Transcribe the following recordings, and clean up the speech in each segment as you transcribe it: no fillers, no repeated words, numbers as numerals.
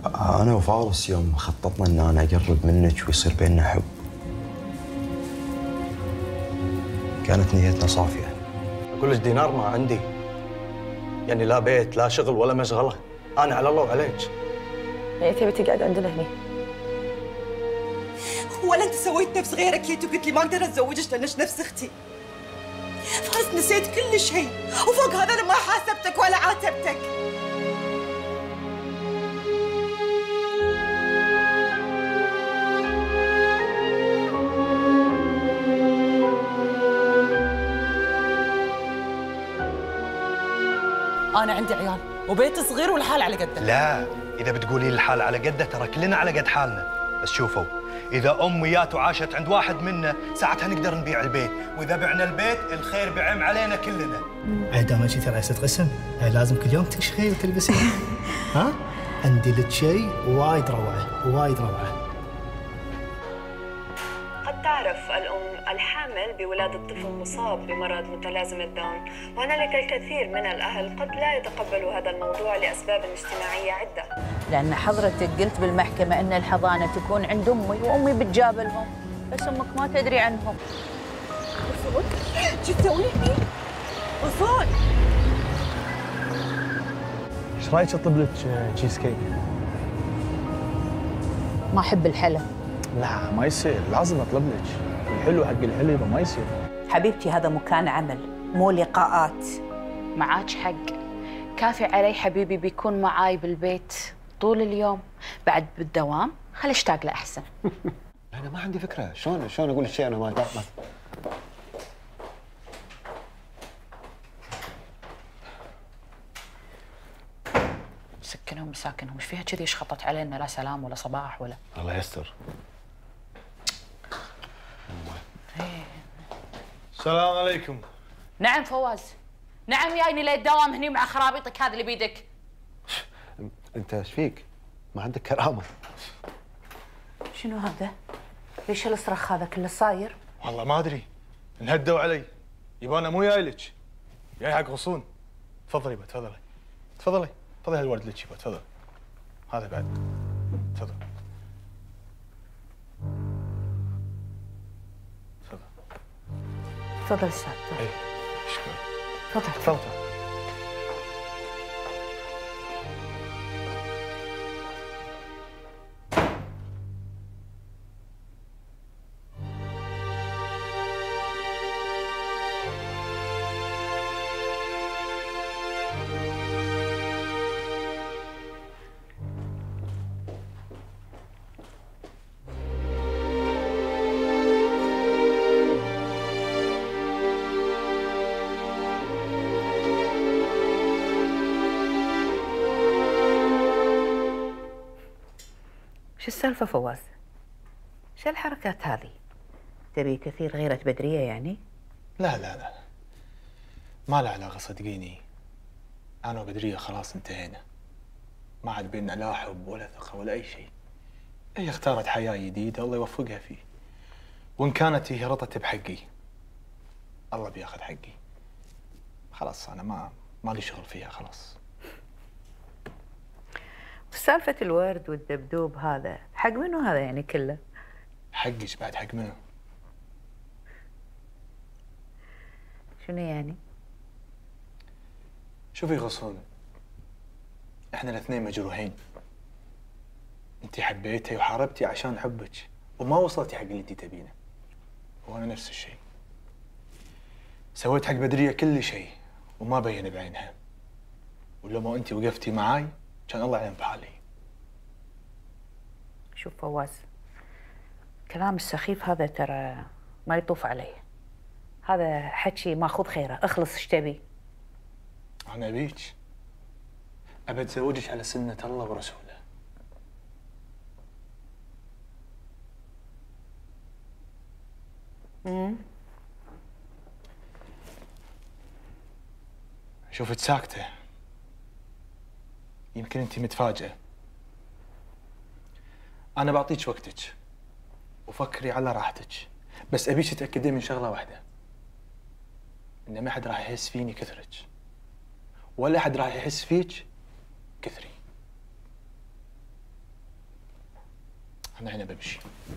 أنا وفارس يوم خططنا إن أنا أقرب منك ويصير بيننا حب، كانت نيتنا صافية. أقول لك دينار ما عندي، يعني لا بيت لا شغل ولا مشغلة، أنا على الله وعليك. يعني تبي تقعد عندنا هني؟ ولا انت سويت نفس غيرك يا وقلت لي ما اقدر اتزوجك لانك نفس اختي؟ فارس نسيت كل شيء، وفوق هذا انا ما حاسبتك ولا عاتبتك. أنا عندي عيال وبيت صغير والحال على قده. لا، إذا بتقولي الحال على قده ترى كلنا على قد حالنا، بس شوفوا إذا أمي جات وعاشت عند واحد منا ساعتها نقدر نبيع البيت، وإذا بعنا البيت الخير بيعم علينا كلنا. دام جيتي رئيسة قسم لازم كل يوم تكشخي وتلبسين. ها؟ عندي لك شيء وايد روعة وايد روعة. قد تعرف الأم الحامل بولادة طفل مصاب بمرض متلازمة داون، وهنالك الكثير من الأهل قد لا يتقبلوا هذا الموضوع لأسباب اجتماعية عدة. لأن حضرتك قلت بالمحكمة أن الحضانة تكون عند أمي وأمي بتجابلهم، بس أمك ما تدري عنهم. وصول؟ شو تسوي هني؟ وصول؟ ايش رايك اطلب لك تشيز كيك؟ ما أحب الحلا. لا ما يصير، لازم اطلب لك. الحلو حق الحلو ما يصير. حبيبتي هذا مكان عمل مو لقاءات. معاك حق، كافي علي حبيبي بيكون معاي بالبيت طول اليوم، بعد بالدوام خلي اشتاق له احسن. انا ما عندي فكره شلون اقول الشيء انا ما مسكنهم مساكنهم، ايش فيها كذي شخطت علينا؟ لا سلام ولا صباح ولا. الله يستر. السلام عليكم. نعم فواز، نعم جايني للدوام هني مع خرابيطك هذا اللي بيدك. انت ايش فيك؟ ما عندك كرامه. شنو هذا؟ ليش الصرخ هذا كله صاير؟ والله ما ادري، انهدوا علي. يبا انا مو جاي لك، جاي حق غصون. تفضلي يبا تفضلي. تفضلي تفضلي هالورد لك يبا تفضل. هذا بعد. تفضل. تفضل استاذ. اي شكرا. تفضل تفضل. شو السالفة فواز؟ شو الحركات هذه؟ تبي كثير غيرة بدرية يعني؟ لا لا لا، ما له علاقة صدقيني. أنا وبدرية خلاص انتهينا، ما عاد بيننا لا حب ولا ثقة ولا أي شيء. هي اختارت حياة جديدة الله يوفقها فيه، وإن كانت هي رضت بحقي الله بياخذ حقي. خلاص أنا ما لي شغل فيها خلاص. سالفة الورد والدبدوب هذا حق منو هذا يعني كله؟ حقش بعد حق منو؟ شنو يعني؟ شوفي غصون، احنا الاثنين مجروحين. انت حبيتي وحاربتي عشان حبك وما وصلتي حق اللي انت تبينه، وانا نفس الشيء. سويت حق بدرية كل شيء وما بين بعينها، ولما انت وقفتي معاي كان الله يعين بحالي. شوف فواز، كلام السخيف هذا ترى ما يطوف عليه. هذا حكي ماخذ خيره، اخلص ايش تبي؟ انا ابيك، ابى اتزوجك على سنة الله ورسوله. شوفك ساكتة، يمكن انت متفاجئة. انا بعطيك وقتك وفكري على راحتك، بس ابيك تتاكدين من شغله واحده، ان ما حد راح يحس فيني كثرك، ولا حد راح يحس فيك كثري. أنا هنا بمشي.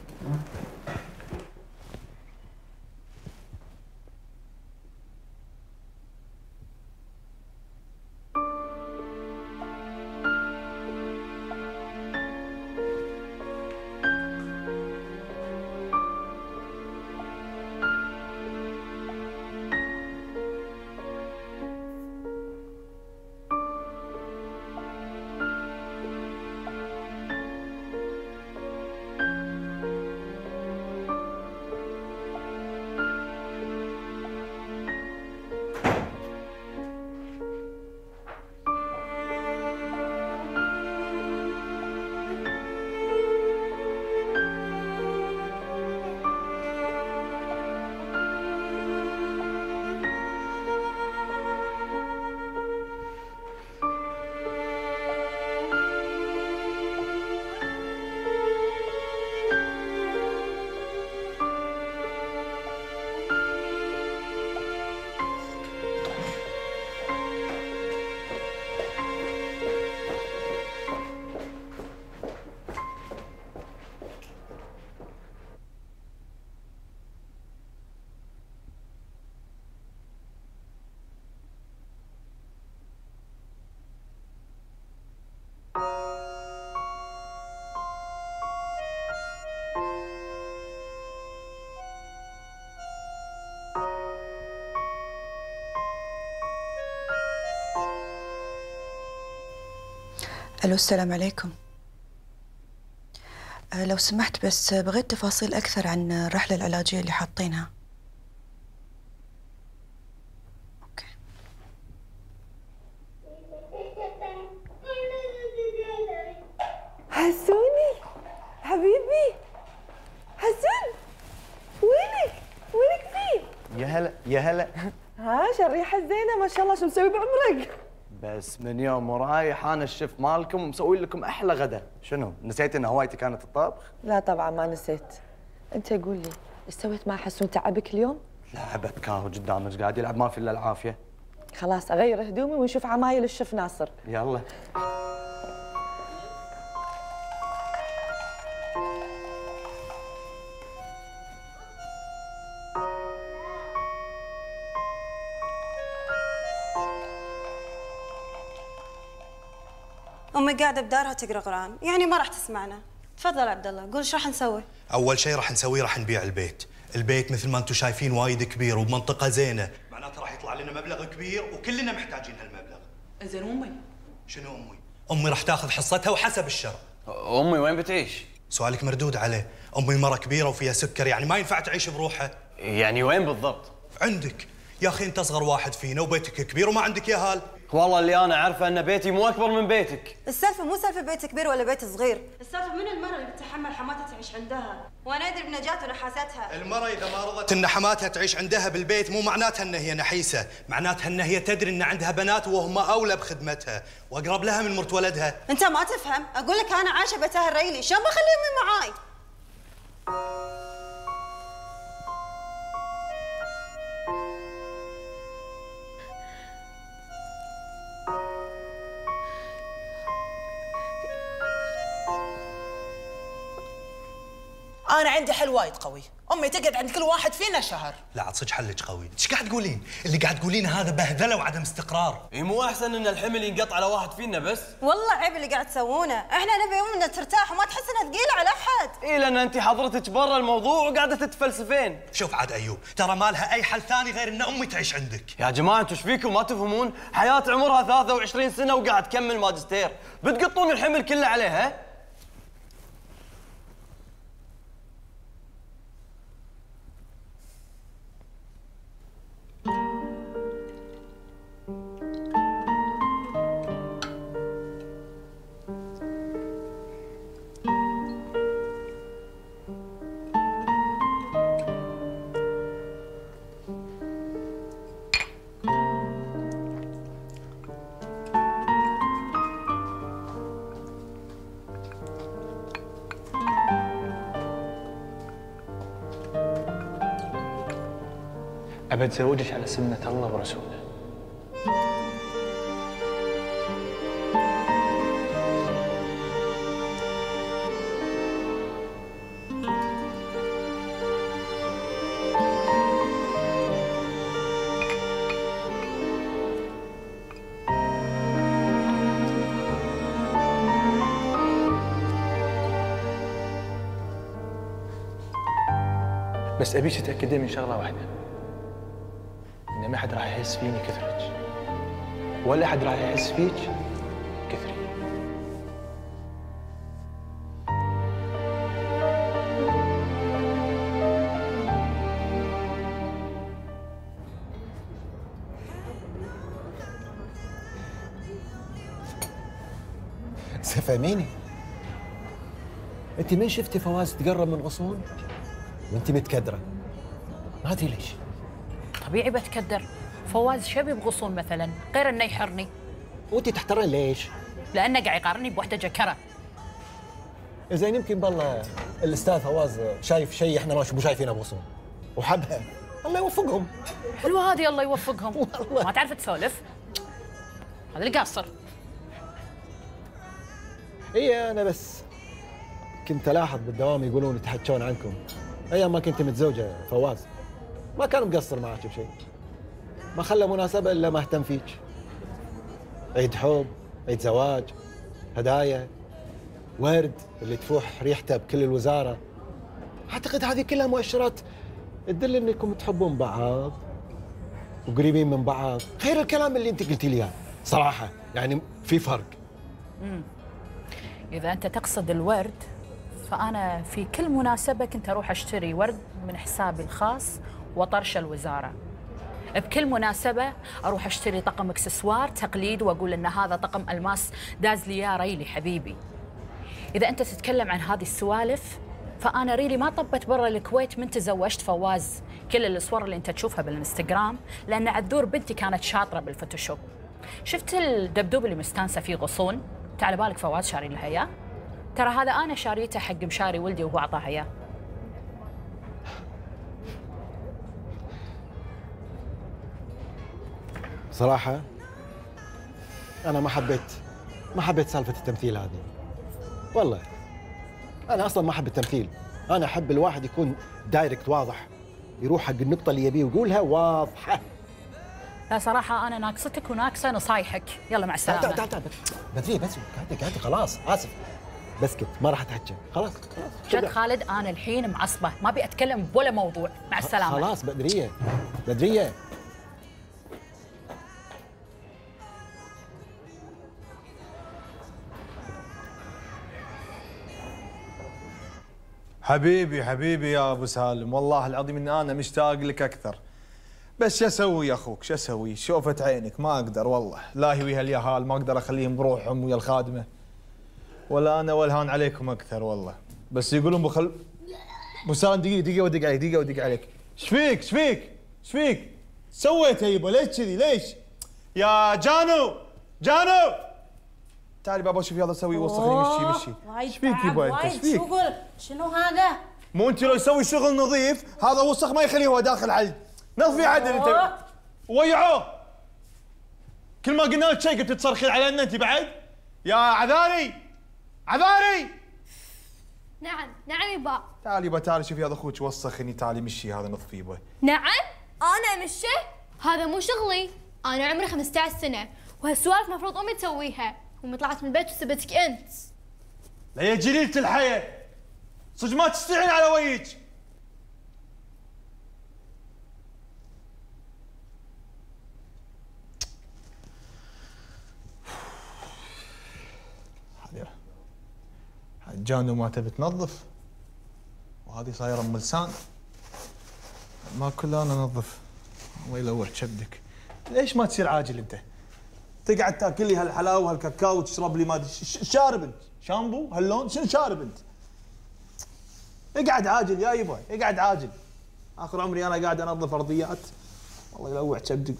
الو السلام عليكم. لو سمحت بس بغيت تفاصيل أكثر عن الرحلة العلاجية اللي حاطينها. أوكي. حسوني حبيبي، حسون وينك فيه؟ يا هلا يا هلا. ها شو الريحة الزينة ما شاء الله، شو مسوي بعمرك؟ بس من يوم ورايح انا الشيف مالكم ومسوي لكم احلى غدا. شنو نسيت ان هوايتي كانت الطبخ؟ لا طبعا ما نسيت. انت قول لي ايش سويت مع حسون؟ تعبك اليوم؟ لعبت كاهو قدامك قاعد يلعب ما في الا العافيه. خلاص اغير هدومي ونشوف عمايل الشيف ناصر. يلا. أمي قاعدة بدارها تقرأ قرآن، يعني ما راح تسمعنا. تفضل عبد الله، قول ايش راح نسوي؟ أول شيء راح نسويه راح نبيع البيت. البيت مثل ما أنتم شايفين وايد كبير وبمنطقة زينة، معناته راح يطلع لنا مبلغ كبير وكلنا محتاجين هالمبلغ. زين أمي؟ شنو أمي؟ أمي راح تاخذ حصتها وحسب الشرع. أمي وين بتعيش؟ سؤالك مردود عليه. أمي مرة كبيرة وفيها سكر، يعني ما ينفع تعيش بروحها. يعني وين بالضبط؟ عندك. يا أخي أنت أصغر واحد فينا وبيتك كبير وما عندك ياهال. والله اللي أنا أعرفه أن بيتي مو أكبر من بيتك. السالفة مو سالفة بيت كبير ولا بيت صغير، السالفة من المرة اللي بتتحمل حماتها تعيش عندها، وأنا أدري بنجاة ونحاستها. المرة إذا ما رضت إن حماتها تعيش عندها بالبيت مو معناتها إن هي نحيسة، معناتها إن هي تدري إن عندها بنات وهم أولى بخدمتها وأقرب لها من مرت ولدها. أنت ما تفهم، أقول لك أنا عايشة بيتها الريلي، شلون بخلي أمي معاي؟ أنا عندي حل وايد قوي، أمي تقعد عند كل واحد فينا شهر. لا عاد صدق حلك قوي، ايش قاعد تقولين؟ اللي قاعد تقولينه هذا بهذله وعدم استقرار. إيه مو أحسن إن الحمل ينقطع على واحد فينا بس؟ والله عيب اللي قاعد تسوونه، احنا نبي امنا ترتاح وما تحس انها ثقيله على احد. إيه لأن أنت حضرتك برا الموضوع وقاعدة تتفلسفين. شوف عاد أيوب، ترى ما لها أي حل ثاني غير إن أمي تعيش عندك. يا جماعة أنتوا ايش فيكم ما تفهمون؟ حياة عمرها 23 سنة وقاعد تكمل ماجستير، بتقطون الحمل كله عليها؟ أبى أتزوجك على سنة الله ورسوله. بس ابيك تتاكدين من شغله واحده، ان ما حد راح يحس فيني كثرك، ولا حد راح يحس فيك كثري. فهميني، انت من شفتي فواز تقرب من غصون وانت متكدره؟ ما ادري ليش. طبيعي بتكدر، فواز شبي بغصون مثلا غير انه يحرني. وانت تحترين ليش؟ لانه قاعد يقارني بوحده جكره. زين يمكن بالله الاستاذ فواز شايف شيء احنا مو شايفينه بغصون وحبها، الله يوفقهم. حلوه هذه، الله يوفقهم. ما تعرف تسولف، هذا القاصر. اي انا بس كنت الاحظ بالدوام يقولون يتحكون عنكم ايام ما كنت متزوجه فواز، ما كان مقصر معك بشيء، ما خلى مناسبه الا ما اهتم فيك. عيد حب، عيد زواج، هدايا، ورد اللي تفوح ريحته بكل الوزاره. اعتقد هذه كلها مؤشرات تدل انكم تحبون بعض وقريبين من بعض، غير الكلام اللي انت قلتي لي اياه. صراحه يعني في فرق. إذا أنت تقصد الورد، فأنا في كل مناسبة كنت أروح أشتري ورد من حسابي الخاص وطرش الوزارة. بكل مناسبة أروح أشتري طقم إكسسوار تقليد وأقول إن هذا طقم ألماس داز لي يا ريلي حبيبي. إذا أنت تتكلم عن هذه السوالف، فأنا ريلي ما طبت برا الكويت من تزوجت فواز. كل الصور اللي أنت تشوفها بالإنستغرام لأن عذور بنتي كانت شاطرة بالفوتوشوب. شفت الدبدوب اللي مستانسة فيه غصون؟ تعال بالك فواز شاري لها اياه؟ ترى هذا انا شاريته حق مشاري ولدي وهو اعطاها اياه. صراحه انا ما حبيت سالفه التمثيل هذه، والله انا اصلا ما احب التمثيل. انا احب الواحد يكون دايركت واضح، يروح حق النقطه اللي يبيه ويقولها واضحه. لا صراحه انا ناقصتك وناقصه نصايحك. يلا مع السلامه. تعال بدري بس قعدي خلاص. اسف بس كنت ما راح اتحكى. خلاص جد خالد، انا الحين معصبه، ما ابي اتكلم بولا موضوع. مع السلامه. خلاص بدريه حبيبي يا ابو سالم، والله العظيم اني انا مشتاق لك اكثر، بس شو اسوي يا اخوك، شو اسوي؟ شوفة عينك ما اقدر والله، لا هي ويا اليهال ما اقدر اخليهم بروحهم ويا الخادمه، ولا انا والهان عليكم اكثر والله. بس يقولون ابو سالم دقيقه ودق عليك. ايش فيك؟ سويت يا يبا؟ ليش كذي؟ ليش؟ يا جانو تعالي بابا شوفي هذا اسوي وسخني مشي. ايش فيك يبا انت؟ ايش فيك؟ شنو هذا؟ مو انت لو يسوي شغل نظيف هذا وسخ ما يخليه هو داخل عدل. نظفي عدل انت. ويعوه. كل ما قلنا لك شيء قلت تصرخين علينا انت بعد؟ يا عذاري. نعم يبا. تعالي شوفي هذا اخوك وسخني، تعالي مشي هذا نظفي يبا. نعم؟ انا امشي؟ هذا مو شغلي، انا عمري 15 سنة وهالسوالف مفروض امي تسويها، وامي طلعت من البيت وسبتك انت. لا يا جليلة الحياة، صدق ما تستعين على وجهك. جانو ما تبي تنظف، وهذه صايره ام لسان، ما كل انا انظف. الله يلوح كبدك. ليش ما تصير عاجل انت؟ تقعد تاكل لي هالحلاوه وهالكاكاو وتشرب لي ما ادري شارب انت، شامبو هاللون، شنو شارب انت؟ اقعد عاجل يا يبا، اقعد عاجل. اخر عمري انا قاعد انظف ارضيات. الله يلوح كبدك.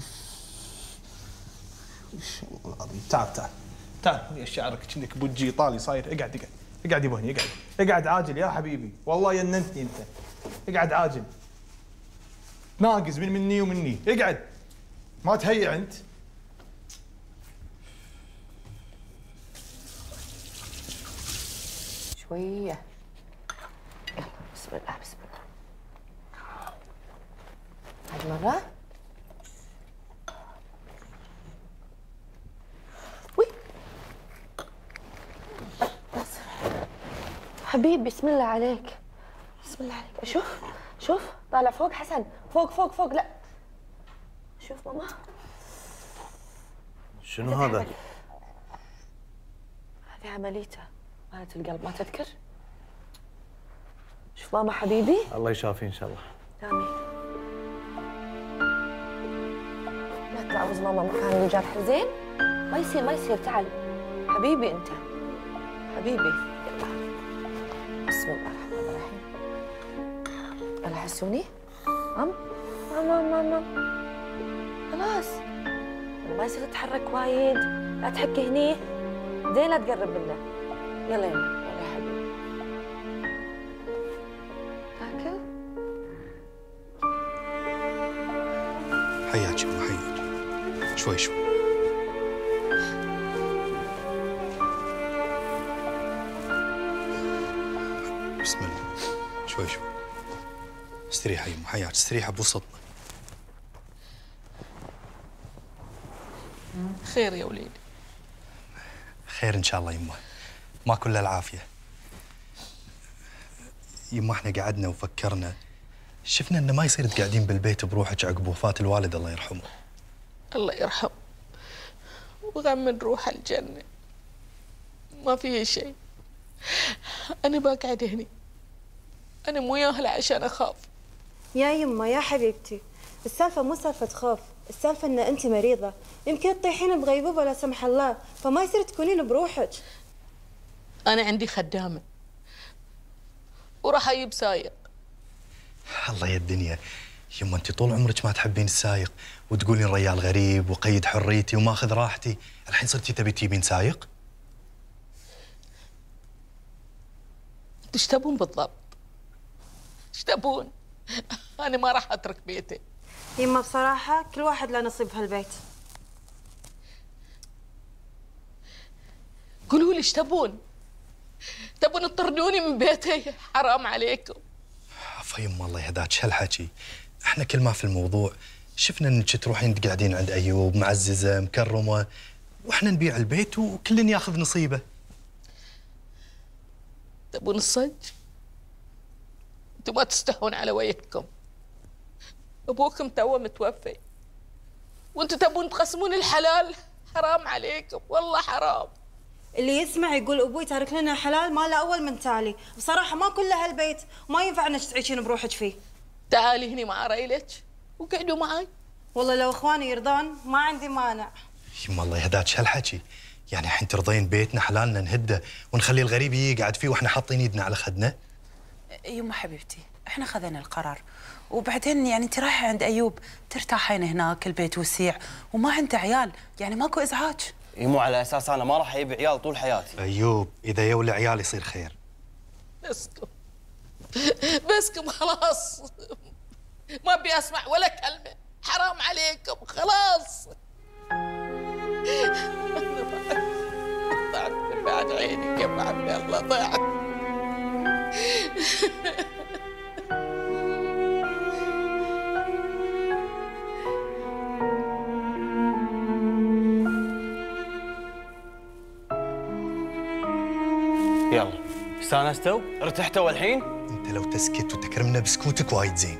والله العظيم. تعال ويا شعرك كأنك بوجي ايطالي صاير. اقعد يبا هني، اقعد عاجل يا حبيبي، والله يننتني انت. اقعد عاجل. ناقز مني ومني، اقعد. ما تهيع انت. شوية. يلا بسم الله. هالمرة حبيبي بسم الله عليك. شوف طالع فوق حسن، فوق فوق فوق. لا شوف ماما. شنو هذا؟ هذه عمليته مالت القلب، ما تذكر؟ شوف ماما حبيبي. الله يشافيه ان شاء الله. امين. لا تعوز ماما مكان الجرح زين؟ ما يصير ما يصير. تعال حبيبي انت حبيبي. يلا بسم الله الرحمن الرحيم. يلا حسوني. مام خلاص ما يصير تتحرك وايد. لا تحكي هني زين، لا تقرب منه. يلا يلا يا حبيبي. تاكل. حياك يما حياك. شوي شوي. بسم الله. شوي شوي. استريحي يما حياك، استريحي بوسطنا. خير يا وليدي. خير ان شاء الله يما، ما كل العافيه. يما احنا قعدنا وفكرنا، شفنا انه ما يصير تقعدين بالبيت بروحك عقب وفاه الوالد الله يرحمه. الله يرحمه وغمن روح الجنه. ما فيه شيء. انا بقعد هني، انا مو ياهله عشان اخاف. يا يما يا حبيبتي، السالفه مو سالفه خوف، السالفه ان انت مريضه، يمكن تطيحين بغيبوبه لا سمح الله، فما يصير تكونين بروحك. انا عندي خدامه وراح اجيب سايق. الله يا الدنيا يما، انت طول عمرك ما تحبين السايق وتقولين ريال غريب وقيد حريتي وماخذ راحتي، الحين صرتي تبي تجيبين سايق؟ انتوا ايش تبون بالضبط؟ ايش تبون؟ انا ما راح اترك بيتي. يما بصراحه كل واحد له نصيب بهالبيت. قولوا لي ايش تبون؟ تبون تطردوني من بيتي؟ حرام عليكم. عفا يما الله يهداك، هالحكي احنا كل ما في الموضوع شفنا انك تروحين تقعدين عند ايوب معززه مكرمه، واحنا نبيع البيت وكل ياخذ نصيبه. تبون الصج؟ انتم ما تستحون على وجهكم. ابوكم توه متوفي وانتم تبون تقسمون الحلال؟ حرام عليكم والله حرام. اللي يسمع يقول ابوي تارك لنا حلال ما له اول من تالي، بصراحه ما كل هالبيت وما ينفع انك تعيشين بروحك فيه. تعالي هني مع ريلك وقعدوا معي. والله لو اخواني يرضون ما عندي مانع. يما الله يهداك، هالحكي يعني الحين ترضين بيتنا حلالنا نهده ونخلي الغريب يقعد فيه واحنا حاطين ايدنا على خدنا؟ يما حبيبتي احنا خذينا القرار، وبعدين يعني انت رايحه عند ايوب ترتاحين هناك، البيت وسيع وما عنده عيال، يعني ماكو ازعاج. مو على اساس انا ما راح اجيب عيال طول حياتي. ايوب اذا يولي عيال يصير خير. بسكم خلاص، ما ابي اسمع ولا كلمه، حرام عليكم خلاص. ضعت بعد عيني يا عمي، الله ضاعت. يلا استانستوا؟ ارتحتوا الحين؟ انت لو تسكت وتكرمنا بسكوتك وايد زين.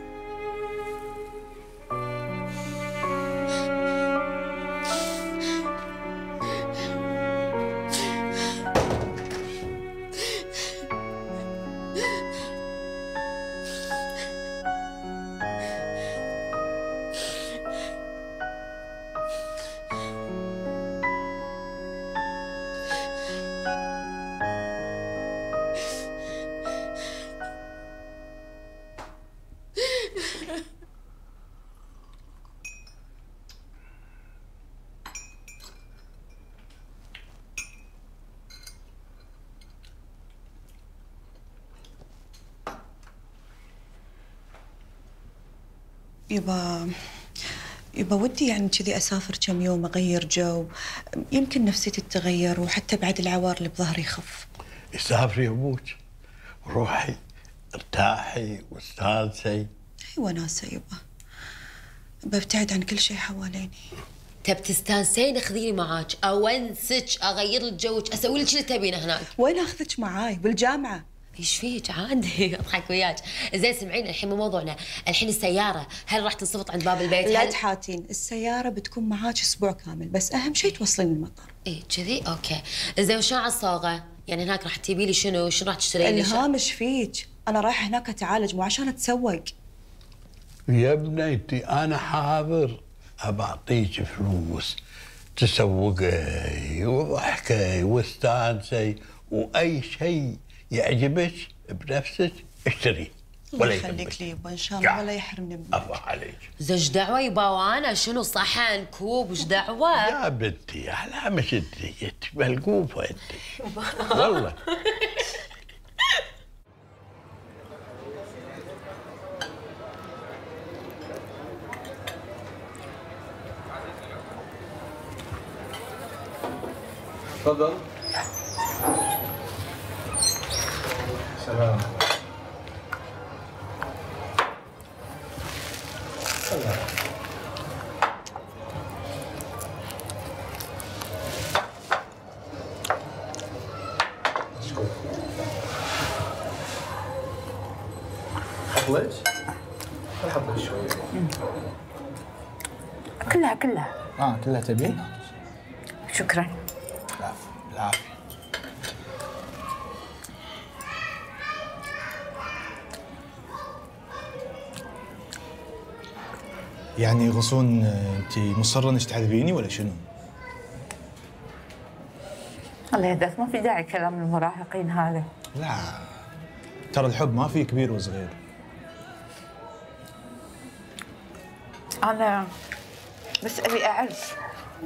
يبا ودي يعني كذي اسافر كم يوم اغير جو، يمكن نفسيتي تتغير وحتى بعد العوار اللي بظهري يخف. سافري يا ابوك، روحي ارتاحي واستانسي. اي وناسه يبا، ببتعد عن كل شيء حواليني. تب تستانسين خذيني معاك، اونسك، اغير لك جوك، اسوي لك اللي تبينه هناك. وين اخذك معاي؟ بالجامعه ايش فيك عادي اضحك وياك. زين سمعين الحين مو موضوعنا، الحين السياره هل راح تنصفط عند باب البيت؟ لا تحاتين، السياره بتكون معاك اسبوع كامل، بس اهم شيء توصلين المطار. ايه كذي اوكي. زين وشلون على الصاغه؟ يعني هناك راح تجيبي لي شنو راح تشتري لي؟ الهام ايش فيك؟ انا رايحه هناك اتعالج مو عشان اتسوق. يا بنيتي انا حاضر، أبعطيك فلوس تسوقي وضحكي واستانسي واي شيء يعجبك بنفسك اشتري. الله يخليك لي يبا ان شاء الله ولا يحرمني منك. الله عليك. زين ايش دعوه يبا وانا شنو صحن كوب ايش دعوه؟ يا بنتي احلامك انت ملقوفه انت والله. تفضل. سلام. سلام. مشكور. حطلك؟ حطلك شوي. كلها كلها تبين؟ شكرا. بالعافية. يعني غصون انت مصرة انك تعذبيني ولا شنو؟ الله يهداك، ما في داعي كلام المراهقين هذا. لا ترى الحب ما في كبير وصغير. أنا بس أبي أعرف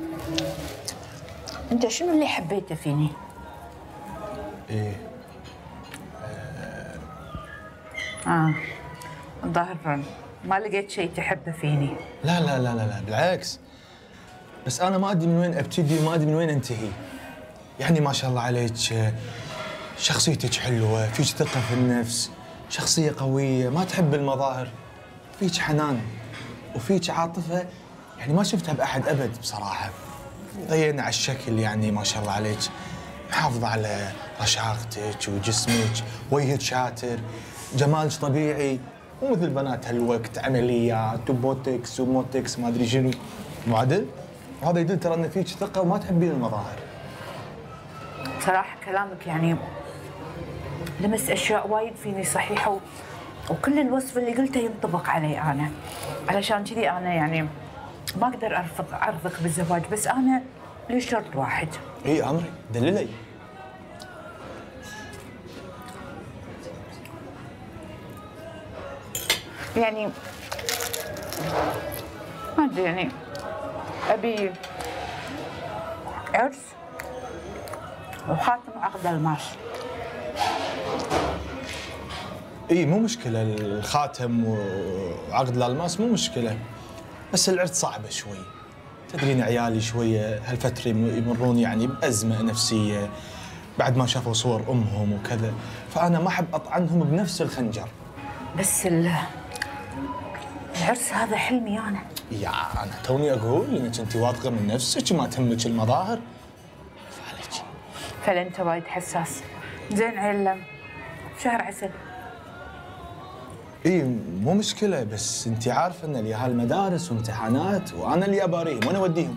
أنت شنو اللي حبيته فيني؟ إيه الظاهر ما لقيت شيء تحبه فيني. لا لا لا لا بالعكس، بس أنا ما أدري من وين أبتدي وما أدري من وين أنتهي. يعني ما شاء الله عليك شخصيتك حلوة، فيك ثقة في النفس، شخصية قوية، ما تحب المظاهر، فيك حنان وفيك عاطفة يعني ما شفتها بأحد أبد بصراحة. ضينا على الشكل يعني ما شاء الله عليك، محافظة على رشاقتك وجسمك، وجهك شاتر، جمالك طبيعي، مو مثل بنات هالوقت عمليات وبوتكس وموتكس ما أدري شنو. مو عدل؟ وهذا يدل ترى إن فيك ثقة وما تحبين المظاهر. صراحة كلامك يعني لمس أشياء وايد فيني صحيحة وكل الوصف اللي قلته ينطبق علي أنا. علشان كذي أنا يعني ما أقدر أرفضك بالزواج، بس أنا لي شرط واحد. إيه أمري دللي. يعني ما أدري يعني أبي عرس وخاتم عقد الماس. إيه مو مشكلة الخاتم وعقد الألماس مو مشكلة، بس العرس صعبة شوي. تدرين عيالي شوية هالفترة يمرون يعني بأزمة نفسية بعد ما شافوا صور أمهم وكذا، فأنا ما أحب أطعنهم بنفس الخنجر. بس العرس هذا حلمي أنا. يا أنا توني أقول إنك أنت واثقة من نفسك وما تهمك المظاهر. فعلا أنت وايد حساس. زين عيل شهر عسل. إيه مو مشكلة، بس أنت عارفة إن اليهال مدارس وامتحانات وأنا اللي أباريهم وأنا أوديهم.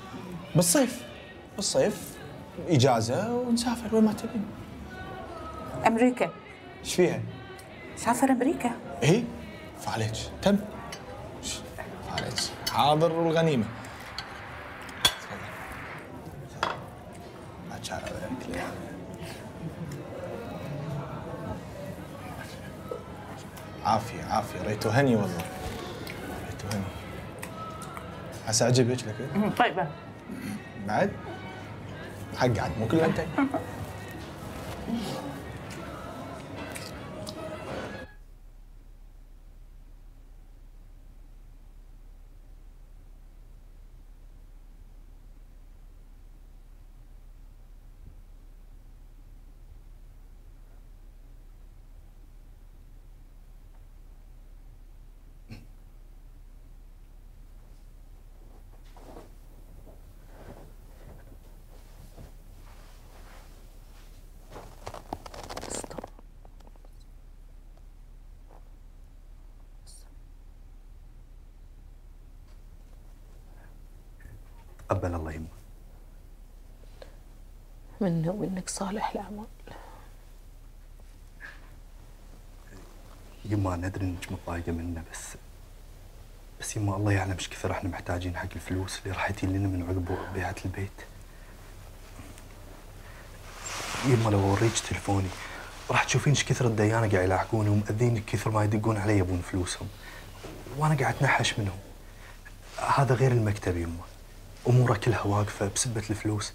بالصيف إجازة ونسافر وين ما تبين. أمريكا. إيش فيها؟ سافر أمريكا. إيه فعليك تم. فعليك حاضر والغنيمة. ما تشعر عليك. عافية ريتو هني والله. ريتو هني. هسه عجبك لك؟ طيبة. بعد؟ حق مو كله انت. بلا الله يمه. منا وانك صالح الاعمال. يما انا ادري انك متضايقه منا، بس يما الله يعلم ايش كثر احنا محتاجين حق الفلوس اللي راح تجي لنا من عقب بيعة البيت. يما لو اوريك تلفوني راح تشوفين ايش كثر الديانه قاعد يلاحقوني ومأذين كثر ما يدقون علي يبون فلوسهم، وانا قاعد اتنحش منهم. هذا غير المكتب يما، اموره كلها واقفه بسبه الفلوس.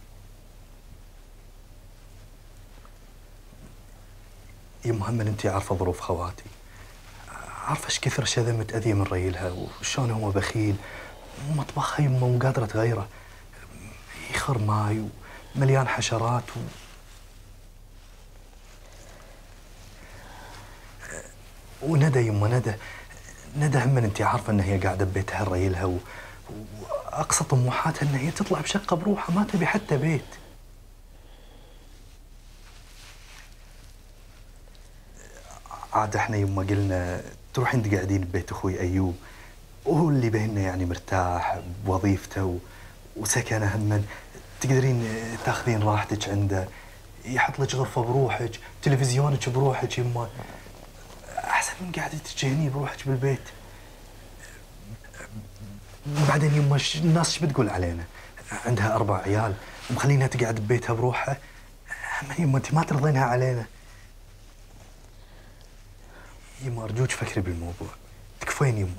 يما هم انت عارفه ظروف خواتي، عارفه ايش كثر شذا متاذيه من ريلها وشلون هو بخيل، مطبخها يما مو قادره تغيره، يخر ماي ومليان حشرات وندى يما ندى هم انت عارفه ان هي قاعده ببيتها ريلها واقصى طموحاتها ان هي تطلع بشقه بروحها، ما تبي حتى بيت. عاد احنا يما قلنا تروحين تقعدين ببيت اخوي ايوب، وهو اللي بيننا يعني مرتاح بوظيفته وسكنه، هم تقدرين تاخذين راحتك عنده، يحط لك غرفه بروحك، تلفزيونك بروحك يما، احسن من قعدتك هني بروحك بالبيت. بعدين يما الناس ايش بتقول علينا؟ عندها 4 عيال ومخلينها تقعد ببيتها بروحها، يما انت ما ترضينها علينا. يما ارجوك فكري بالموضوع، تكفين يما.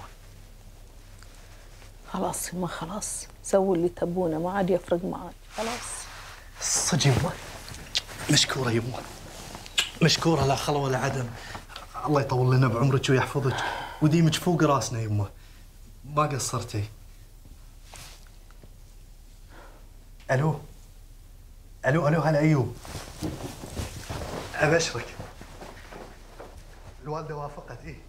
خلاص يما خلاص، سووا اللي تبونه، ما عاد يفرق معي خلاص. صدق يما، مشكوره يما، مشكوره، لا خلا ولا عدم. الله يطول لنا بعمرك ويحفظك وديمك فوق راسنا يما، ما قصرتي. الو الو الو، هلا ايوب، ابشرك الوالده وافقت. ايه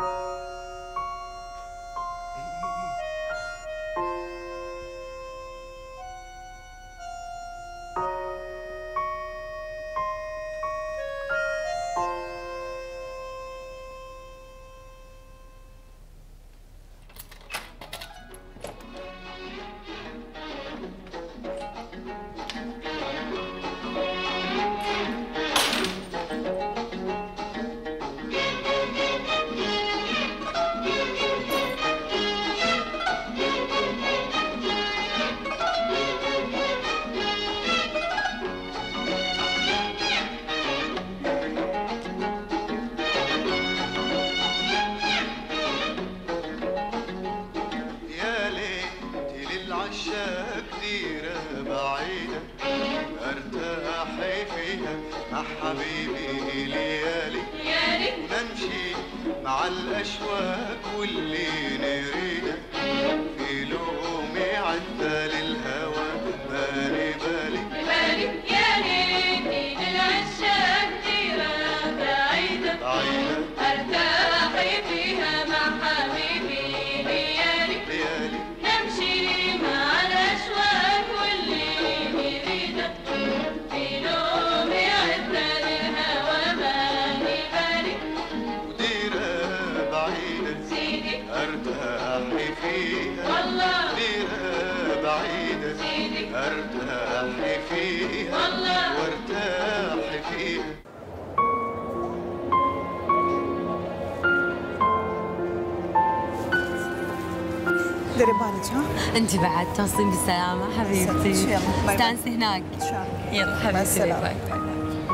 حبيبي ليالي نمشي مع الأشواق واللي نريده في لومي عدى للهوى بالي بالي يا ليتي للعشاق ديرة بعيدة أرتاحي فيها مع حبيبي ليالي نمشي مع الأشواق واللي نريده في لومي عدى للهوى بالي بالي وديرة بعيدة سيدي أرتاحي فيها والله ديرة بعيدة سيدي أرتاحي فيها والله وارتاحي فيها. ديري بالك ها؟ انت بعد توصلين بالسلامة حبيبتي. يلا باي باي. استانسي هناك. ان شاء الله. يلا مع حبيبتي، السلامة. باي باي.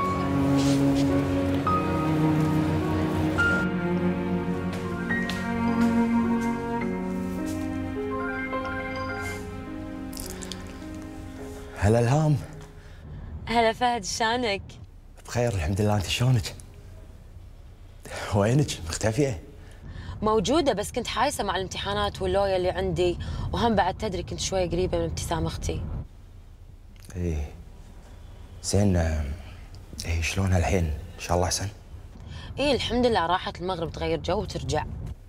هلا الهام. هلا فهد، شلونك؟ بخير الحمد لله، انت شلونك؟ وينك مختفية؟ موجودة بس كنت حايسة مع الامتحانات واللويا اللي عندي، وهم بعد تدري كنت شوي قريبة من ابتسام اختي. ايه زين. ايه شلونها الحين؟ ان شاء الله احسن؟ ايه الحمد لله، راحت المغرب تغير جو وترجع.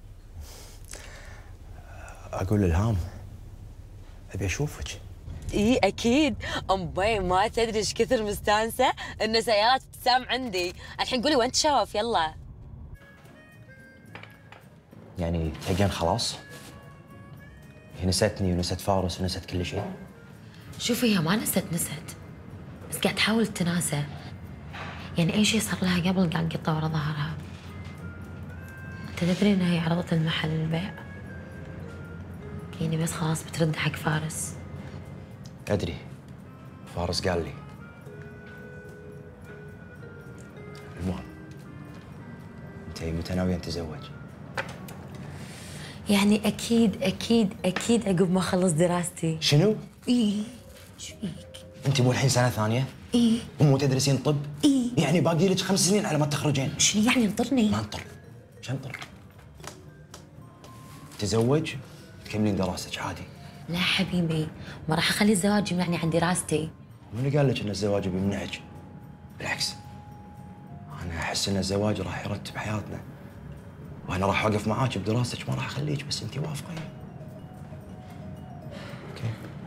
اقول الهام ابي اشوفك. ايه اكيد، امبي ما تدري ايش كثر مستانسة ان سيارات ابتسام عندي. الحين قولي وين تشوف؟ يلا. يعني تلقين خلاص؟ هي نستني ونست فارس ونست كل شيء؟ شوفي هي ما نست بس قاعد تحاول تتناسى. يعني اي شيء صار لها قبل قاعد قطه ورا ظهرها. انت تدري انها هي عرضت المحل للبيع؟ يعني بس خلاص بترد حق فارس. ادري فارس قال لي. المهم انت متى ناويه تتزوج؟ يعني اكيد عقب ما اخلص دراستي. شنو؟ ايه شو فيك؟ انت مو الحين سنه ثانيه؟ ايه. ومو تدرسين طب؟ ايه. يعني باقي لك 5 سنين على ما تخرجين. شنو يعني انطرني؟ ما انطر. شو انطر؟ تزوج تكملين دراستك عادي. لا حبيبي، ما راح اخلي الزواج يمنعني عن دراستي. من اللي قال لك ان الزواج بيمنعك؟ بالعكس، انا احس ان الزواج راح يرتب حياتنا، وانا راح اوقف معاك بدراستك، ما راح اخليك بس انت وافقه. اوكي.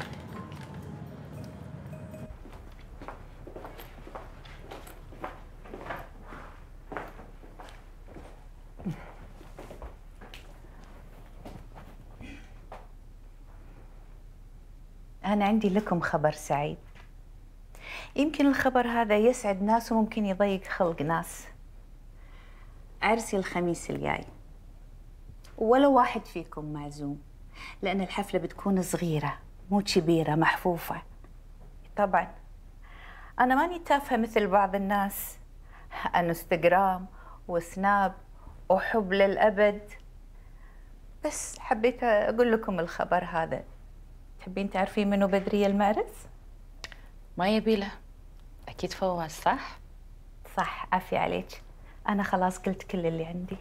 أنا عندي لكم خبر سعيد. يمكن الخبر هذا يسعد ناس وممكن يضيق خلق ناس. عرسي الخميس الجاي، ولا واحد فيكم معزوم، لأن الحفلة بتكون صغيرة مو كبيرة محفوفة. طبعا أنا ماني تافهة مثل بعض الناس، انستغرام وسناب وحب للأبد، بس حبيت أقول لكم الخبر هذا. تحبين تعرفين منو بدرية المعرس؟ ما يبي له. أكيد فواز صح؟ صح، عافية عليك. أنا خلاص قلت كل اللي عندي.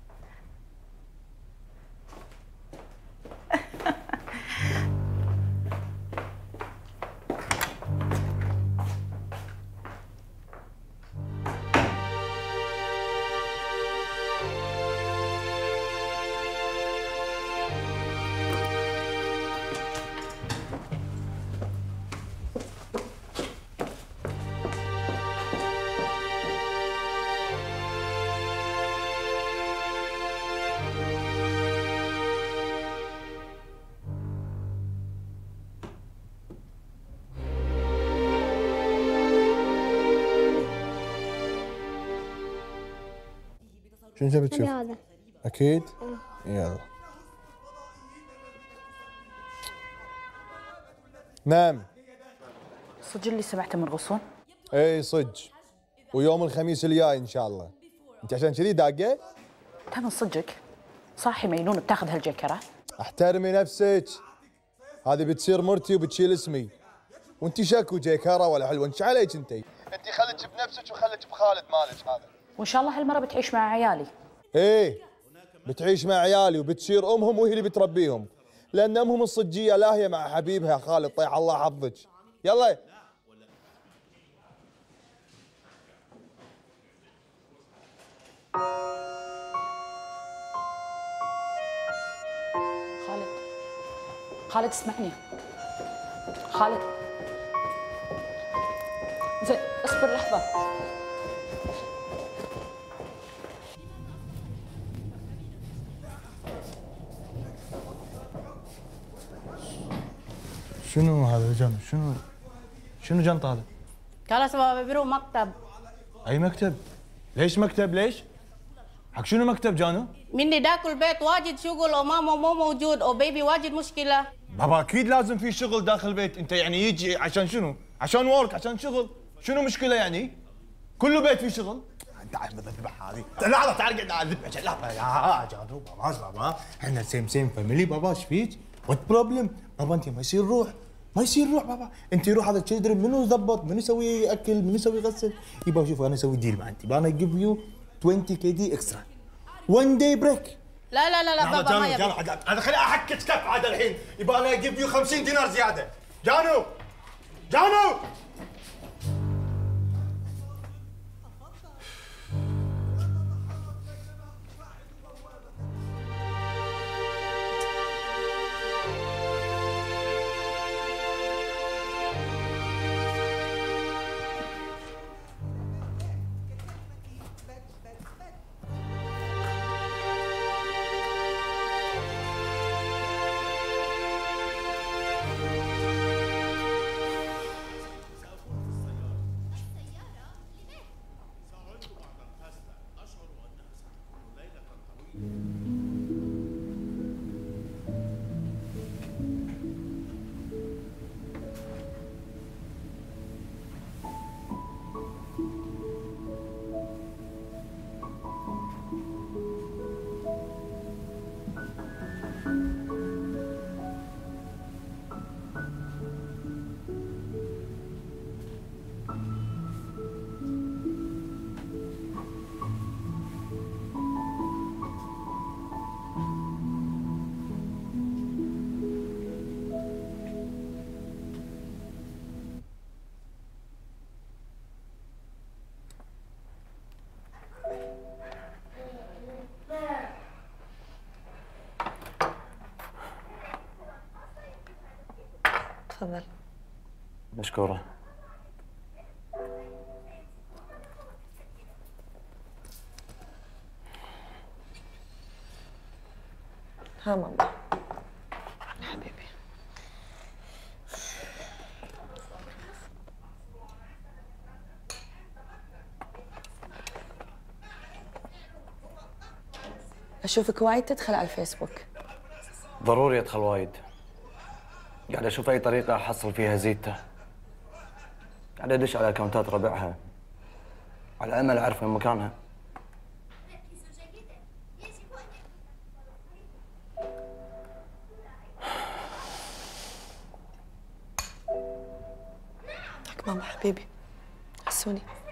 شنو تبي تشوف؟ هذا اكيد؟ يلا. نعم. صدق اللي سمعته من غصون؟ اي صدق. ويوم الخميس الجاي ان شاء الله. انت عشان كذي داقه؟ تم صدقك؟ صاحي مينون بتاخذ هالجكره؟ احترمي نفسك. هذه بتصير مرتي وبتشيل اسمي. وانت شكو جيكاره ولا حلوه، انت عليك انت؟ انت خليك بنفسك وخليك بخالد مالك هذا. وان شاء الله هالمره بتعيش مع عيالي. ايه بتعيش مع عيالي وبتصير امهم وهي اللي بتربيهم، لان امهم الصجيه لاهيه مع حبيبها خالد طيح الله حظك. يلا. خالد اسمعني. خالد زين اصبر لحظه. شنو هذا جنب؟ شنو جنط هذا؟ خلاص بابا بيروح مكتب. اي مكتب؟ ليش مكتب ليش؟ حق شنو مكتب جانو؟ مني داك البيت واجد شغل وماما مو موجود وبيبي واجد مشكله. بابا اكيد لازم في شغل داخل البيت، انت يعني يجي عشان شنو؟ عشان ورك، عشان شغل، شنو مشكله يعني؟ كله بيت فيه شغل. انت عارف الذبح هذه، لحظه تعال قاعد على الذبح، لحظه يا جانو بابا احنا سيم فاميلي بابا ايش فيك؟ وات بروبلم؟ بابا انت ما يصير روح، ما يصير روح بابا، انت روح هذا الشيلدرن منو يضبط؟ منو يسوي اكل؟ منو يسوي غسل؟ يبا شوف انا اسوي ديل مع انت، انا جيف يو 20 كي دي اكسترا 1 داي بريك. لا لا لا لا بابا ما يبي. هذا خليه احكك كف عاد الحين، يبا انا جيف يو 50 دينار زياده. جانو تفضل. مشكورة. ها ماما. حبيبي. أشوفك وايد تدخل على الفيسبوك. ضروري أدخل وايد. قاعد أشوف أي طريقة أحصل فيها زيتة. قاعد أدش على أكونتات ربعها على أمل أعرف وين مكانها. لك ماما حبيبي، حسوني.